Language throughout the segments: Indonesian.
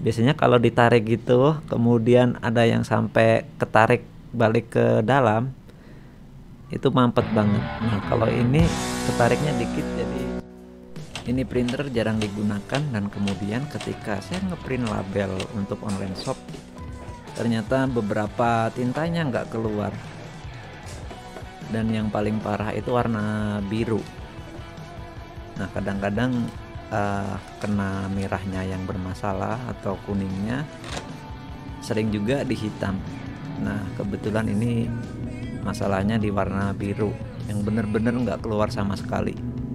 Biasanya kalau ditarik gitu, kemudian ada yang sampai ketarik balik ke dalam, itu mampet banget. Nah, kalau ini ketariknya dikit, jadi ini printer jarang digunakan. Dan kemudian ketika saya ngeprint label untuk online shop, ternyata beberapa tintanya nggak keluar. Dan yang paling parah itu warna biru. Nah, kadang-kadang kena merahnya yang bermasalah atau kuningnya, sering juga di hitam. Nah, kebetulan ini masalahnya di warna biru yang bener-bener nggak keluar sama sekali.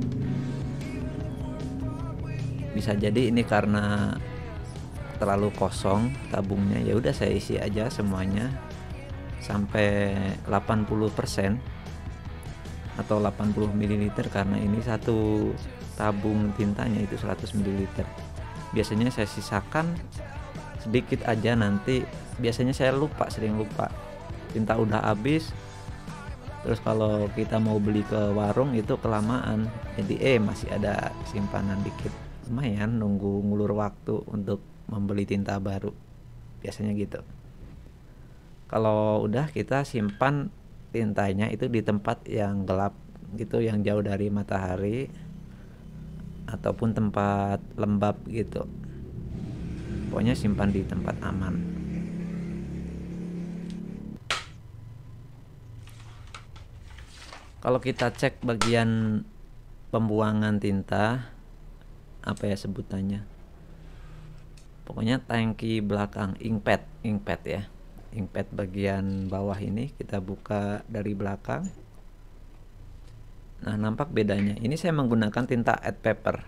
Bisa jadi ini karena terlalu kosong tabungnya. Ya udah, saya isi aja semuanya sampai 80% atau 80 ml, karena ini satu tabung tintanya itu 100 ml. Biasanya saya sisakan sedikit aja, nanti biasanya saya sering lupa tinta udah habis. Terus kalau kita mau beli ke warung itu kelamaan, jadi masih ada simpanan dikit. Lumayan nunggu ngulur waktu untuk membeli tinta baru, biasanya gitu. Kalau udah, kita simpan tintanya itu di tempat yang gelap gitu, yang jauh dari matahari ataupun tempat lembab gitu. Pokoknya simpan di tempat aman. Kalau kita cek bagian pembuangan tinta, apa ya sebutannya, pokoknya tangki belakang, inkpad ya, inkpad bagian bawah ini kita buka dari belakang. Nah, nampak bedanya. Ini saya menggunakan tinta Ed Paper.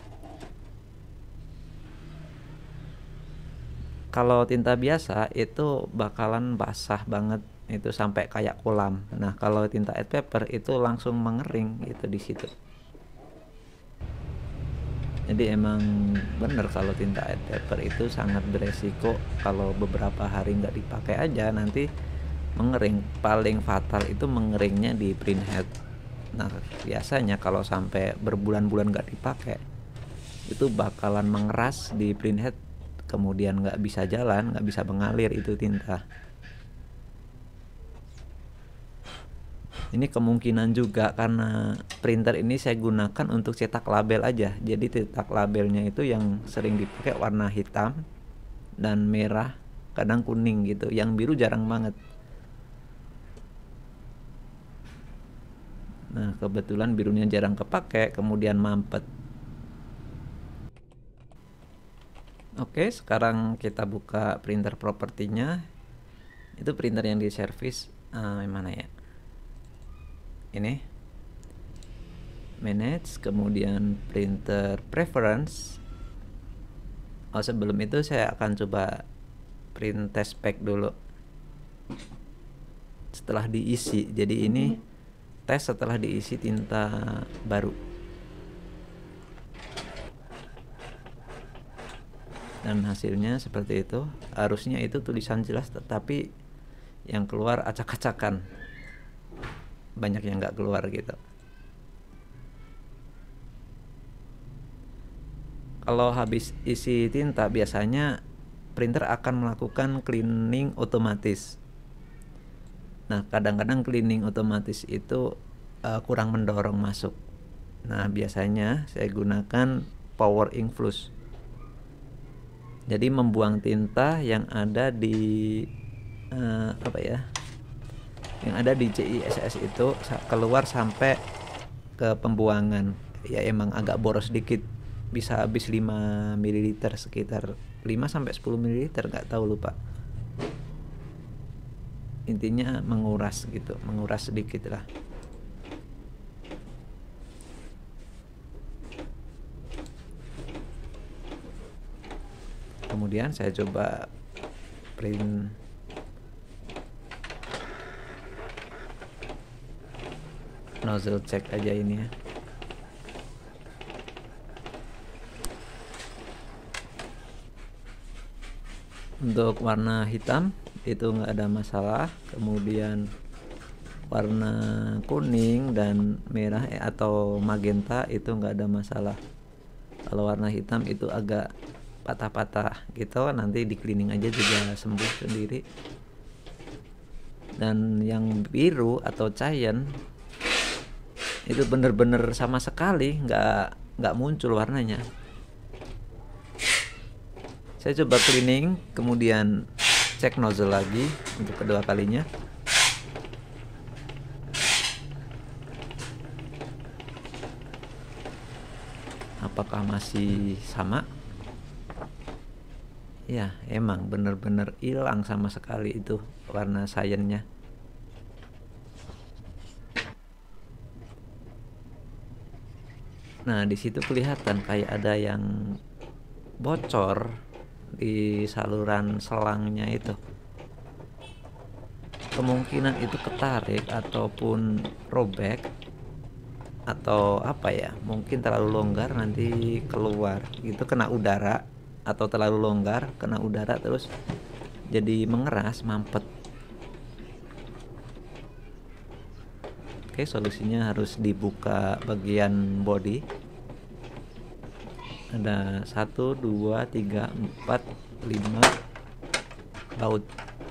Kalau tinta biasa itu bakalan basah banget, itu sampai kayak kolam. Nah, kalau tinta Ed Paper itu langsung mengering itu di situ. Jadi emang bener kalau tinta Ed Paper itu sangat beresiko. Kalau beberapa hari nggak dipakai aja, nanti mengering. Paling fatal itu mengeringnya di printhead. Nah, biasanya kalau sampai berbulan-bulan nggak dipakai, itu bakalan mengeras di printhead, kemudian nggak bisa jalan, nggak bisa mengalir itu tinta. Ini kemungkinan juga karena printer ini saya gunakan untuk cetak label aja. Jadi cetak labelnya itu yang sering dipakai warna hitam dan merah, kadang kuning gitu. Yang biru jarang banget. Nah, kebetulan birunya jarang kepake, kemudian mampet. Oke, sekarang kita buka printer propertinya. Itu printer yang di servis, mana ya? Ini manage, kemudian printer preference. Sebelum itu saya akan coba print test pack dulu setelah diisi. Jadi ini tes setelah diisi tinta baru, dan hasilnya seperti itu. Harusnya itu tulisan jelas, tetapi yang keluar acak-acakan, banyak yang nggak keluar gitu. Kalau habis isi tinta, biasanya printer akan melakukan cleaning otomatis. Nah, kadang-kadang cleaning otomatis itu kurang mendorong masuk. Nah, biasanya saya gunakan power ink flush. Jadi membuang tinta yang ada di yang ada di CISS itu keluar sampai ke pembuangan. Ya emang agak boros dikit, bisa habis 5 ml, sekitar 5 sampai 10 ml, nggak tahu, lupa. Intinya menguras gitu, menguras sedikit lah. Kemudian saya coba print nozzle check aja ini ya. Untuk warna hitam itu nggak ada masalah, kemudian warna kuning dan merah atau magenta itu nggak ada masalah. Kalau warna hitam itu agak patah-patah gitu, nanti di cleaning aja juga sembuh sendiri. Dan yang biru atau cyan itu bener-bener sama sekali nggak muncul warnanya. Saya coba cleaning, kemudian cek nozzle lagi untuk kedua kalinya. Apakah masih sama? Ya, emang bener-bener hilang sama sekali itu warna cyannya. Nah, di situ kelihatan kayak ada yang bocor di saluran selangnya itu. Kemungkinan itu ketarik ataupun robek, atau apa ya, mungkin terlalu longgar nanti keluar gitu, kena udara, atau terlalu longgar kena udara terus jadi mengeras, mampet. Oke, solusinya harus dibuka bagian body. Ada 1, 2, 3, 4, 5 baut.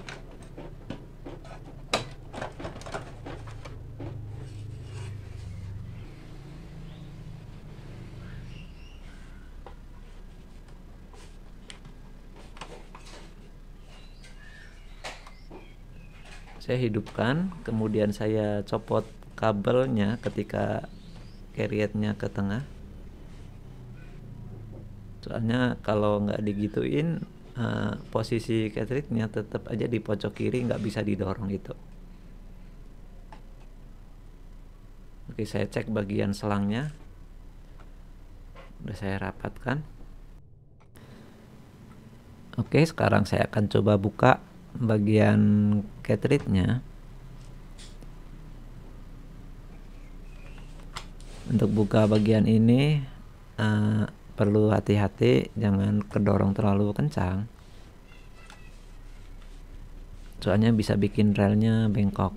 Saya hidupkan, kemudian saya copot kabelnya ketika carrier-nya ke tengah. Soalnya kalau nggak digituin, posisi carrier-nya tetap aja di pojok kiri, nggak bisa didorong itu. Oke, saya cek bagian selangnya, udah saya rapatkan. Oke, sekarang saya akan coba buka bagian cartridge-nya. Untuk buka bagian ini perlu hati-hati, jangan kedorong terlalu kencang, soalnya bisa bikin relnya bengkok.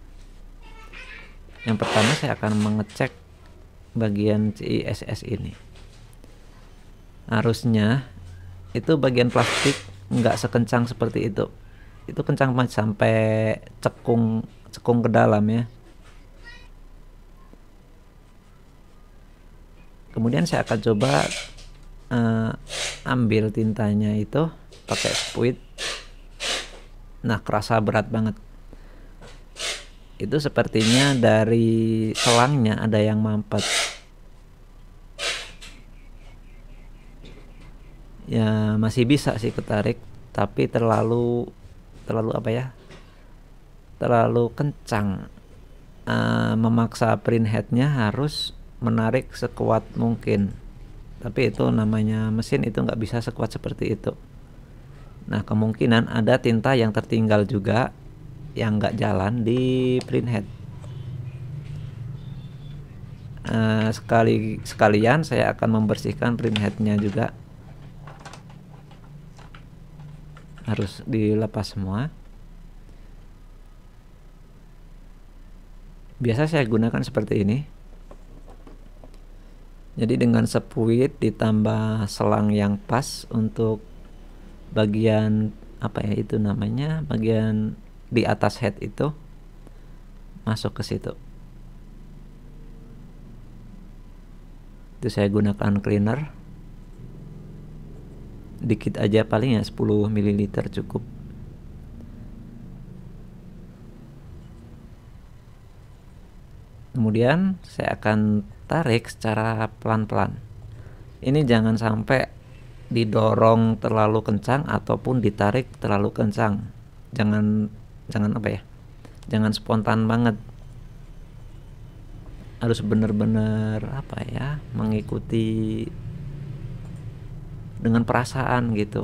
Yang pertama saya akan mengecek bagian CISS ini. Harusnya itu bagian plastik nggak sekencang seperti itu kencang sampai cekung ke dalam ya. Kemudian saya akan coba ambil tintanya itu pakai spuit. Nah, kerasa berat banget. Itu sepertinya dari selangnya ada yang mampet. Ya masih bisa sih ketarik, tapi terlalu apa ya? Terlalu kencang. Memaksa print headnya harus menarik sekuat mungkin, tapi itu namanya mesin, itu nggak bisa sekuat seperti itu. Nah, kemungkinan ada tinta yang tertinggal juga yang nggak jalan di print head. Sekalian saya akan membersihkan print headnya juga, harus dilepas semua. Biasa saya gunakan seperti ini. Jadi dengan spuit ditambah selang yang pas untuk bagian apa ya itu namanya, bagian di atas head itu masuk ke situ. Itu saya gunakan cleaner dikit aja, paling ya 10 ml cukup. Kemudian saya akan tarik secara pelan-pelan. Ini jangan sampai didorong terlalu kencang ataupun ditarik terlalu kencang. Jangan apa ya? Jangan spontan banget. Harus benar-benar apa ya? Mengikuti dengan perasaan gitu.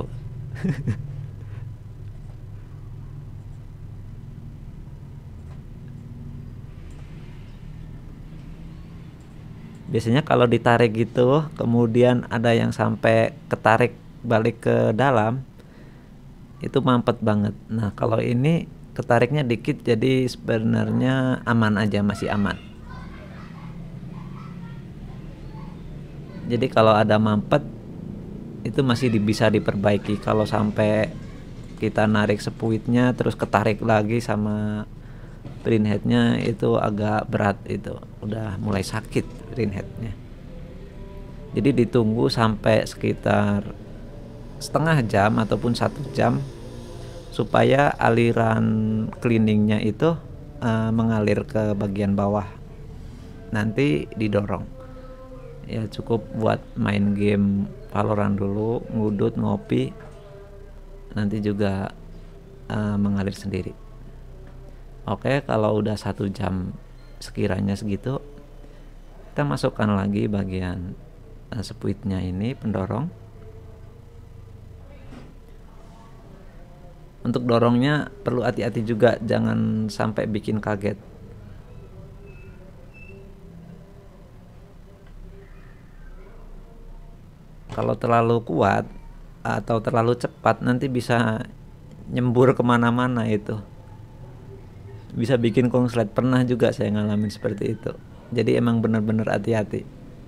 Biasanya kalau ditarik gitu, kemudian ada yang sampai ketarik balik ke dalam, itu mampet banget. Nah, kalau ini ketariknya dikit, jadi sebenarnya aman aja, masih aman. Jadi kalau ada mampet, itu masih bisa diperbaiki. Kalau sampai kita narik sepuitnya terus ketarik lagi sama printheadnya, itu agak berat, itu udah mulai sakit printheadnya. Jadi ditunggu sampai sekitar setengah jam ataupun 1 jam supaya aliran cleaningnya itu mengalir ke bagian bawah, nanti didorong. Ya cukup buat main game Valorant dulu, ngudut, ngopi, nanti juga mengalir sendiri. Oke, kalau udah 1 jam sekiranya segitu, kita masukkan lagi bagian sepuitnya ini, pendorong. Untuk dorongnya perlu hati-hati juga, jangan sampai bikin kaget. Kalau terlalu kuat atau terlalu cepat nanti bisa nyembur kemana-mana, itu bisa bikin konslet. Pernah juga saya ngalamin seperti itu. Jadi emang bener-bener hati-hati.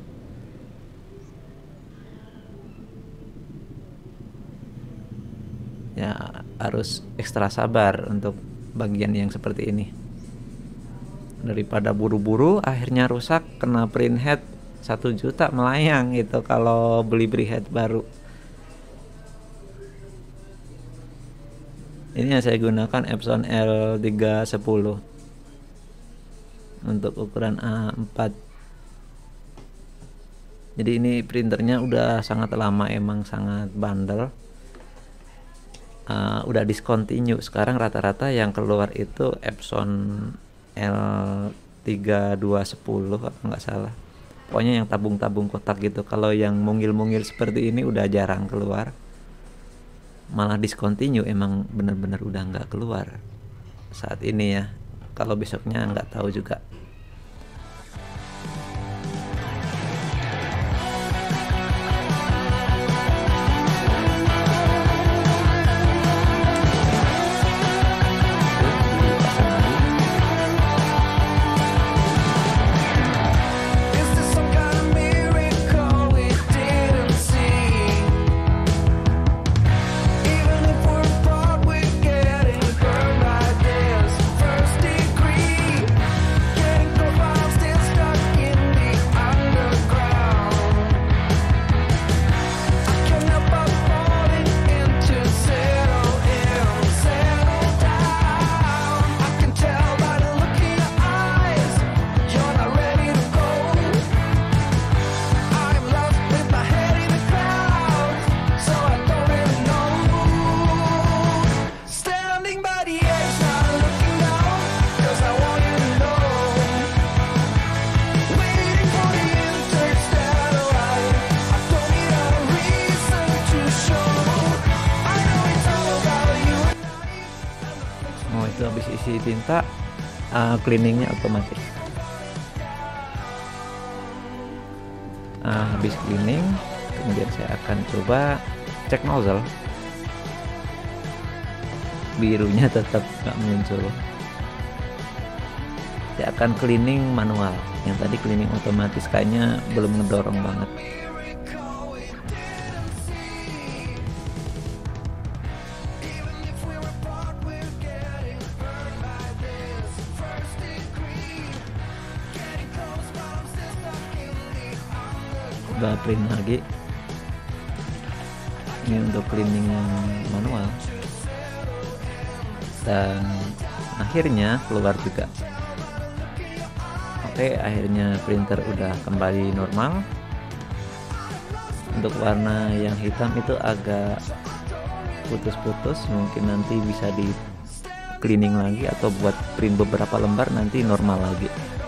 Ya harus ekstra sabar untuk bagian yang seperti ini. Daripada buru-buru akhirnya rusak, kena printhead 1 juta melayang itu kalau beli printhead baru. Ini yang saya gunakan Epson L310 untuk ukuran A4. Jadi ini printernya udah sangat lama, emang sangat bandel. Udah discontinue. Sekarang rata-rata yang keluar itu Epson L3210 apa nggak salah. Pokoknya yang tabung-tabung kotak gitu. Kalau yang mungil-mungil seperti ini udah jarang keluar. Malah discontinue, emang bener-bener udah nggak keluar saat ini ya. Kalau besoknya nggak tahu juga. Itu habis isi tinta, cleaningnya otomatis. Habis cleaning, kemudian saya akan coba cek nozzle. Birunya tetap nggak muncul. Saya akan cleaning manual. Yang tadi cleaning otomatis kayaknya belum ngedorong banget. Coba print lagi. Ini untuk cleaning yang manual. Dan akhirnya keluar juga. Oke, akhirnya printer udah kembali normal. Untuk warna yang hitam itu agak putus-putus, mungkin nanti bisa di cleaning lagi atau buat print beberapa lembar nanti normal lagi.